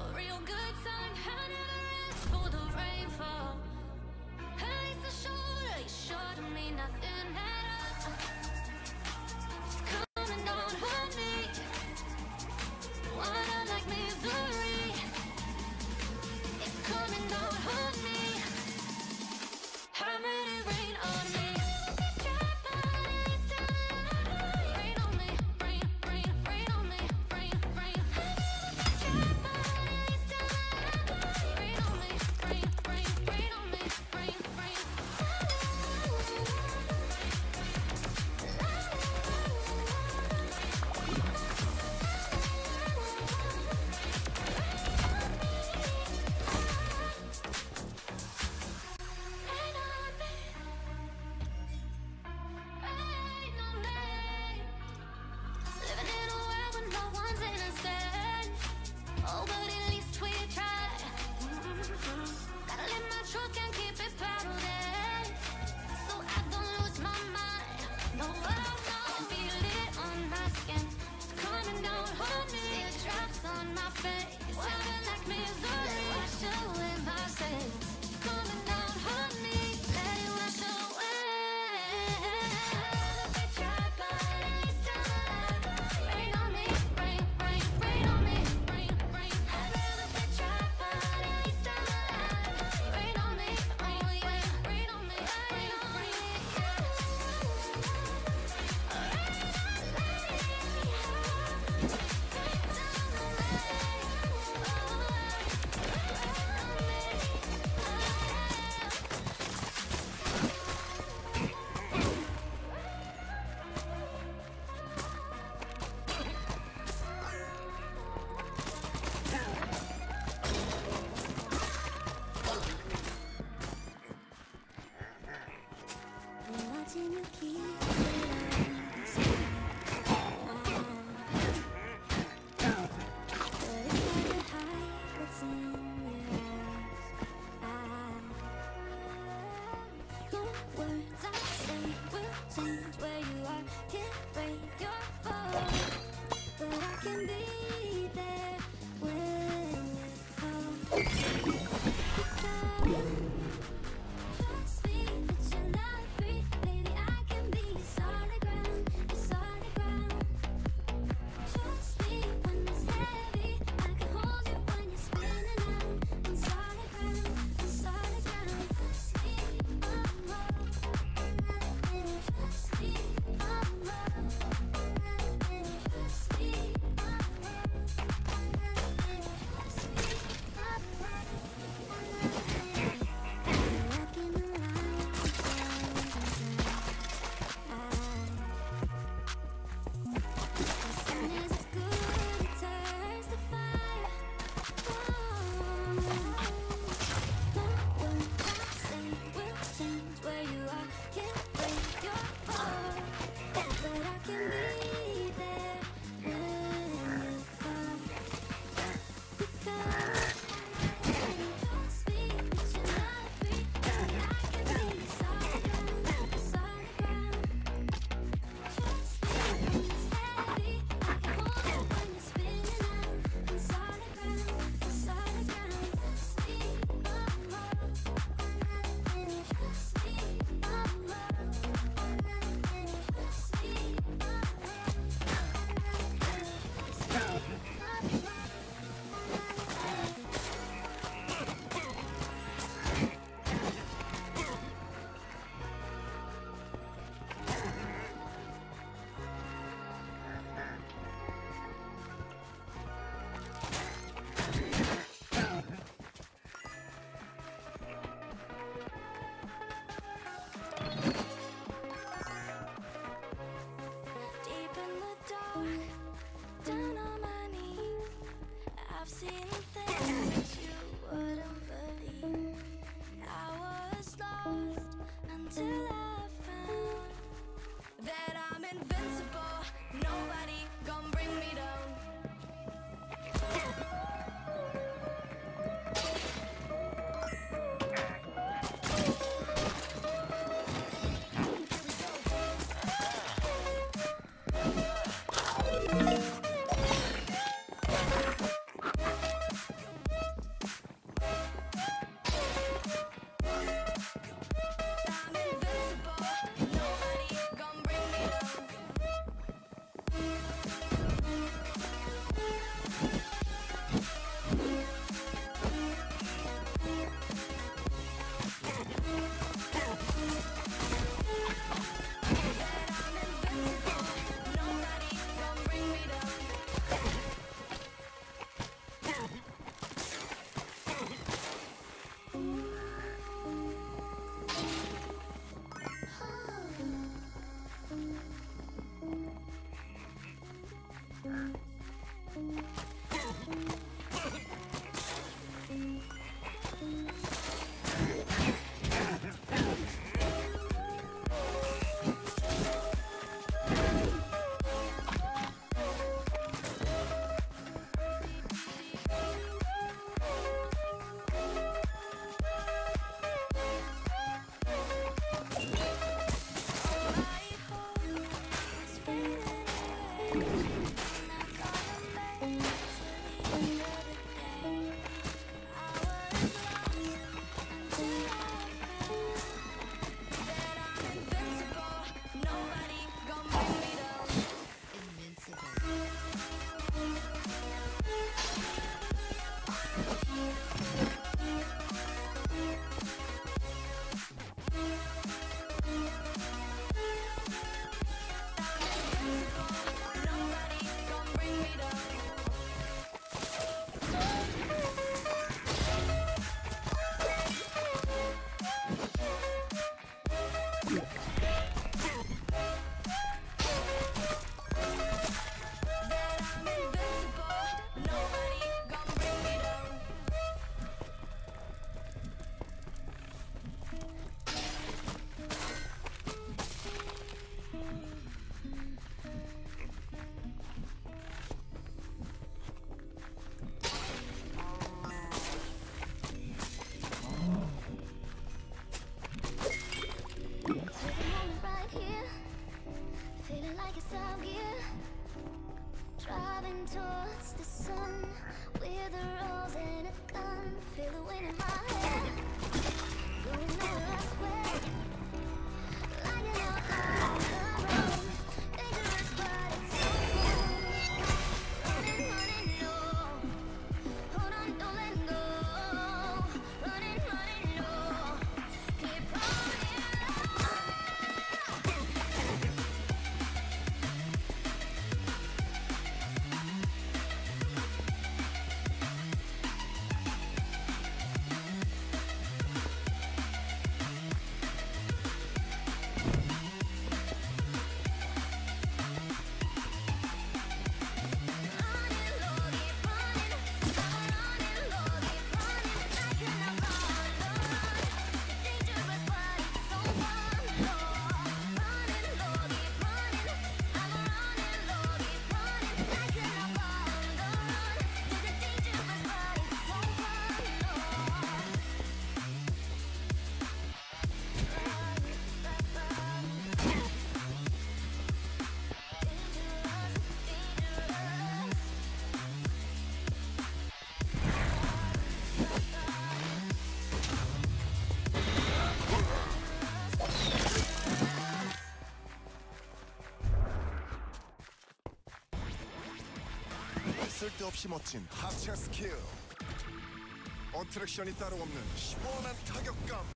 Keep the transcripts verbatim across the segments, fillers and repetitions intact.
real good time, I never asked for the rainfall. At least I showed, you sure to me nothing at all. It's coming down on me. What I like misery. It's coming down on me. I'm ready to rain on me. Rain on me, rain, rain, rain on me, rain, rain. Rain on me, rain, rain, rain on me, rain, rain. 쓸데없이 멋진 하체 스킬, 어트랙션이 따로 없는 시원한 타격감.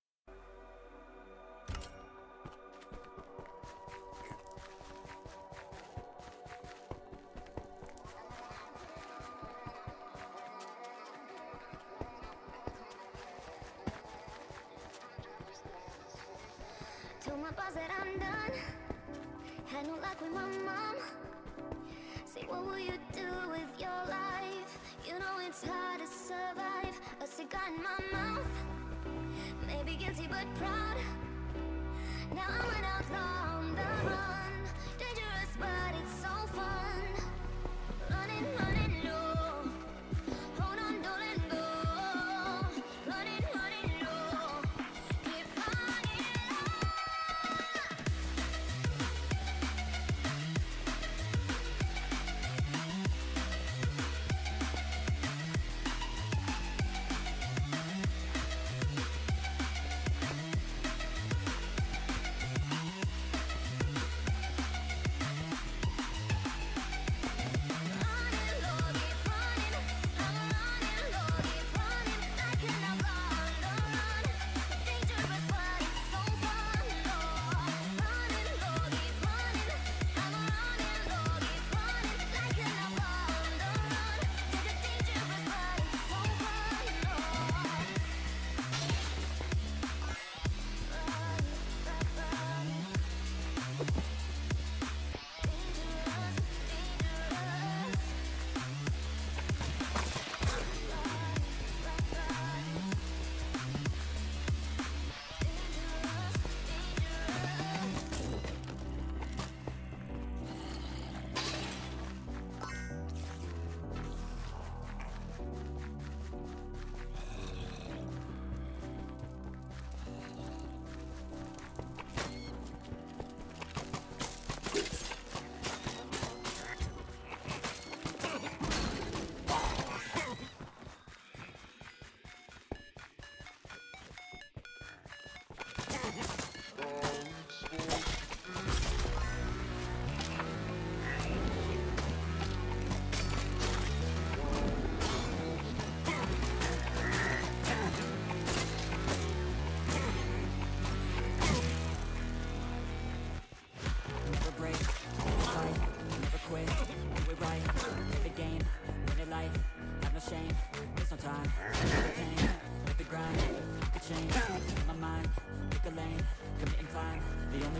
Told my boss that I'm done. Had no luck with my mom. Say, what will you do with your life? You know it's hard to survive. A cigar in my mouth. Maybe guilty but proud. Now I'm an outlaw on the run. Dangerous but it's so fun. Running, running low. Hold on, don't let go. Running, running low. Keep running low.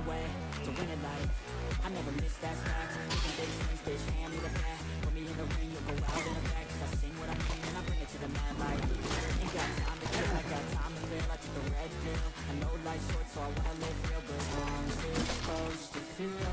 way to win it life. I never miss, that's fact. Taking big swings, bitch, hand me the bat. Put me in the ring, you'll go out in a bag. Cause I sing what I mean and I bring it to the mad light. Ain't got time to kill, I got time to feel. I took the red pill. I know life's short, so I wanna live real. But wrong's supposed to feel.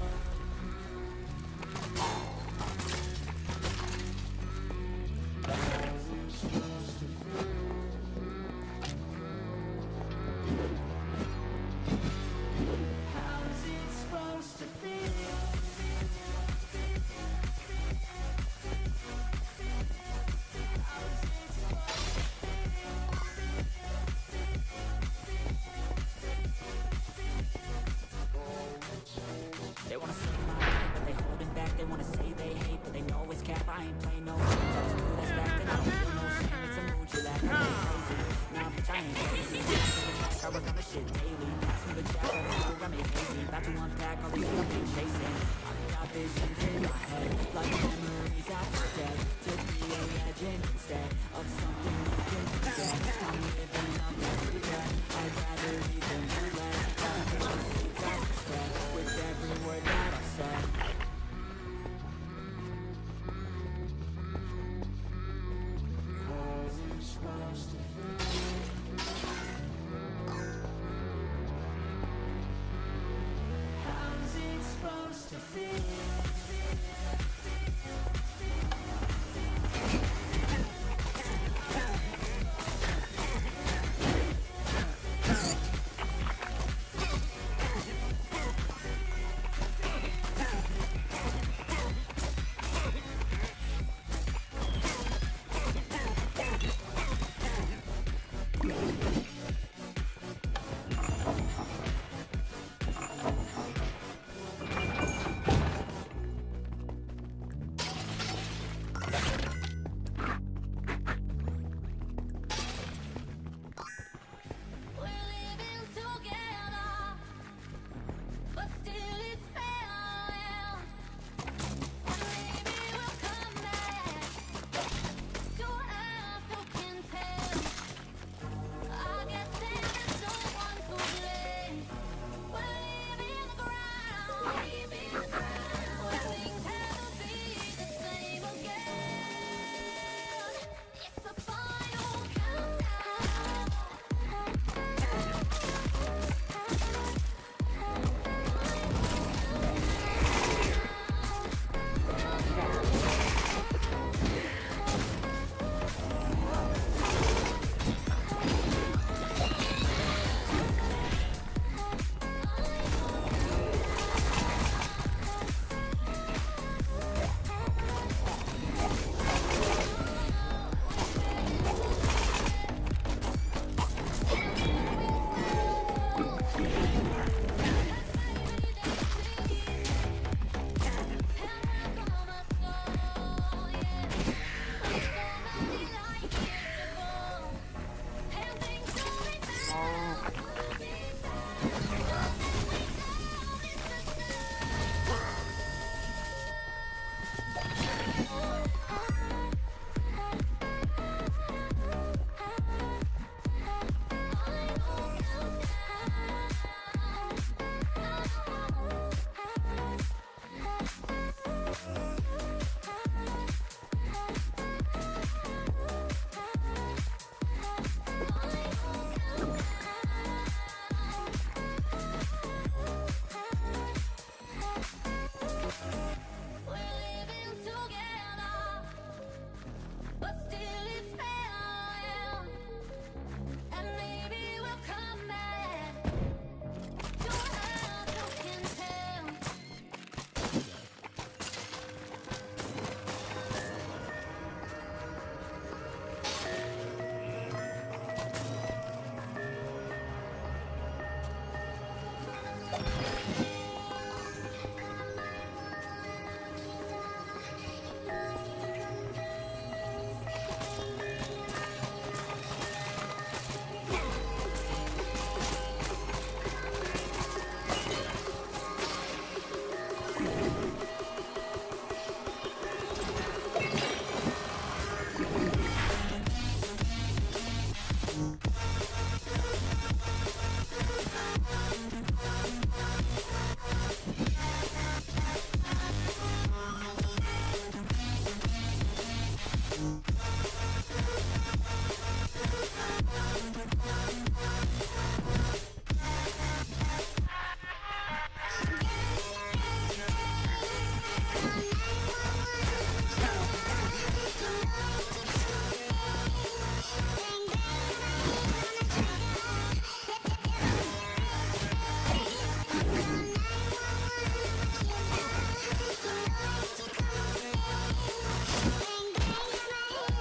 They wanna say my name, but they holding back. They wanna say they hate, but they know it's cap. I ain't play no games, I just do that's fact. And I don't feel no shame, it's a mood you lack. I ain't crazy, nah bitch I ain't crazy. I work on the shit daily. Pass me the jack, I feel around me hazy. About to unpack all these I've been chasing. I've got visions in my head, like memories I forget. To be a legend instead of something you can forget. I'm living up every breath, I'd rather be than regret. Gotta feel the seeds I spread with every word that I said. How's it supposed to feel? How's it supposed to feel? Bang, bang,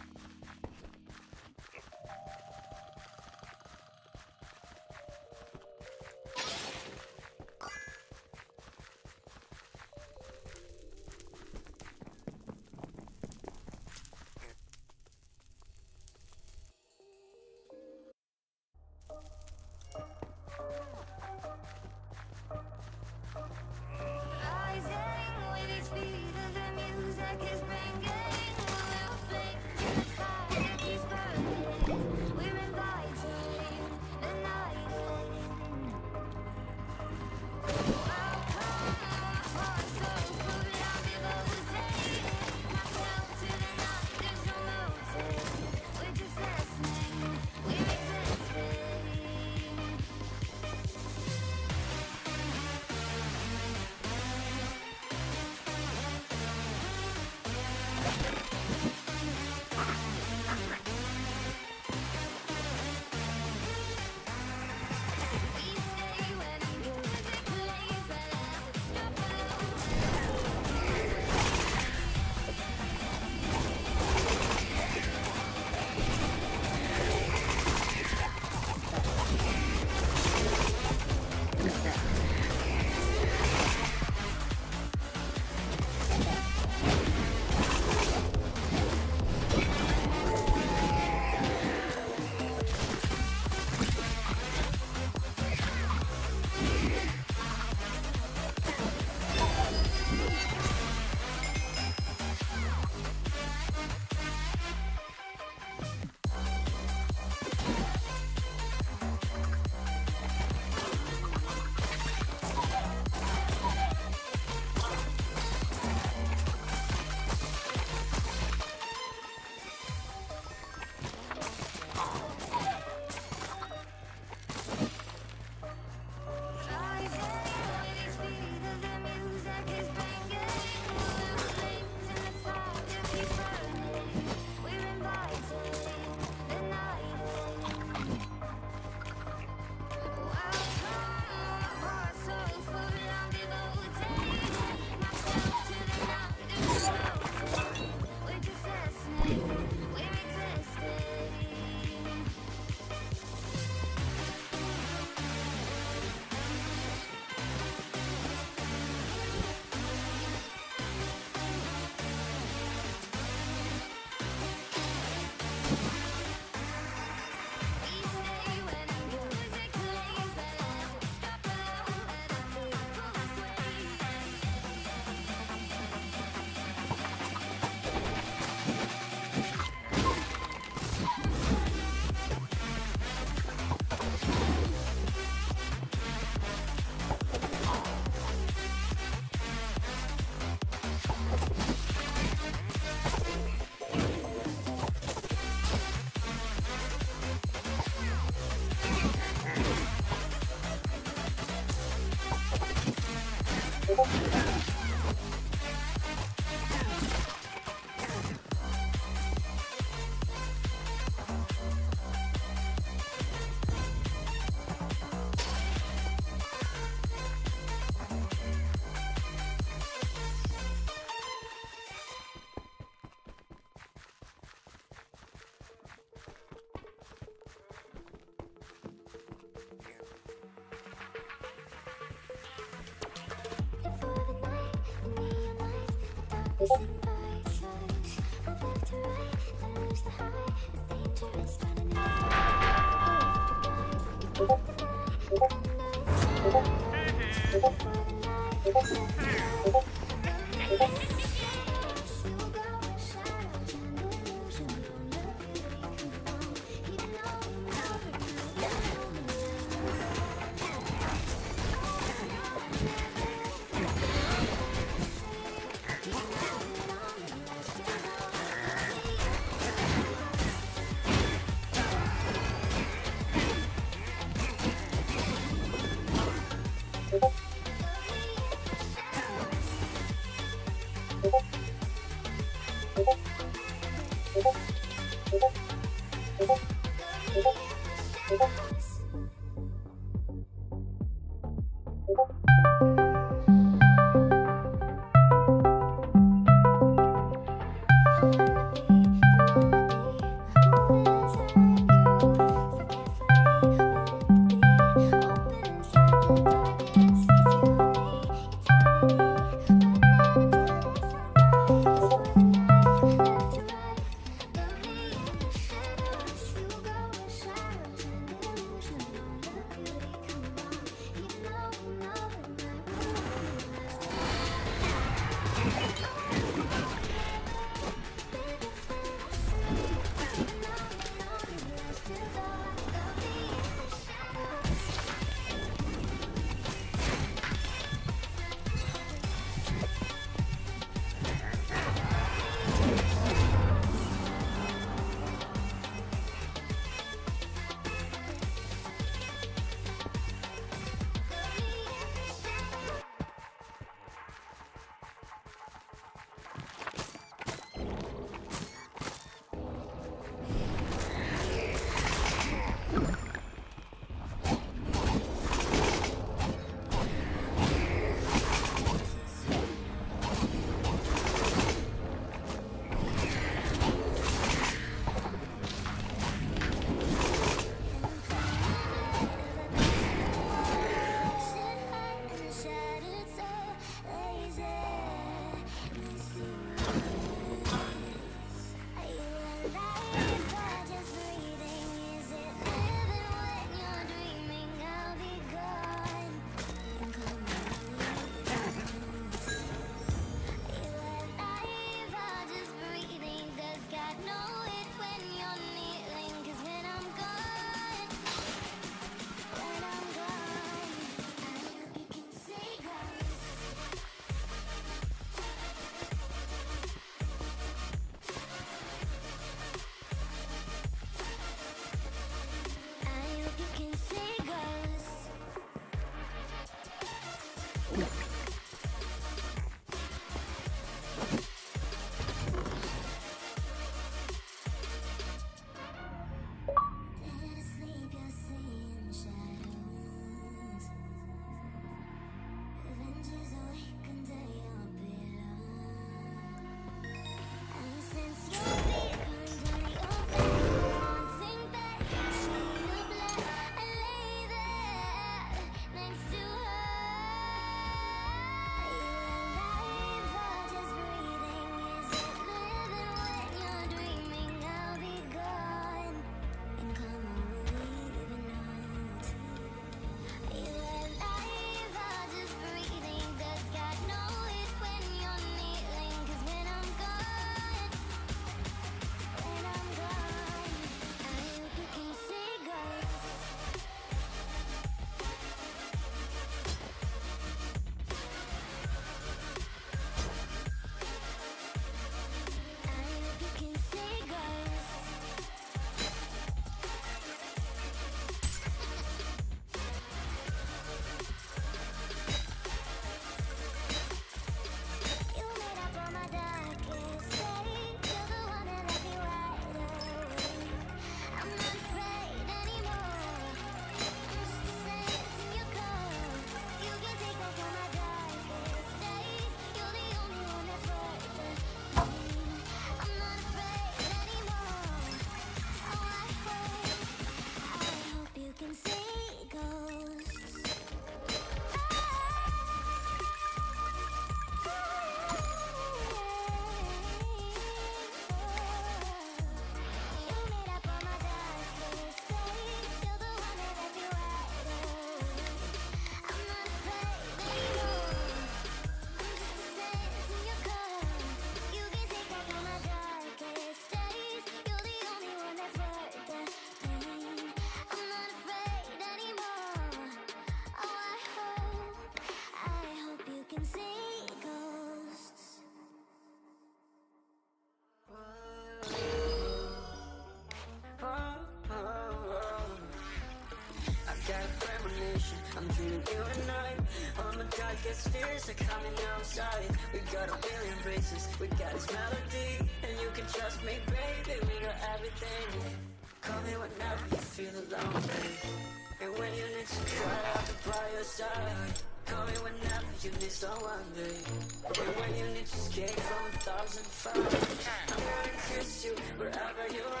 tears are coming outside. We got a billion races, we got this melody, and you can trust me, baby, we got everything. Call me whenever you feel alone, baby. And when you need to cry, I'll be by your side. Call me whenever you need someone, babe. And when you need to escape from a thousand fires, I'm gonna kiss you wherever you are.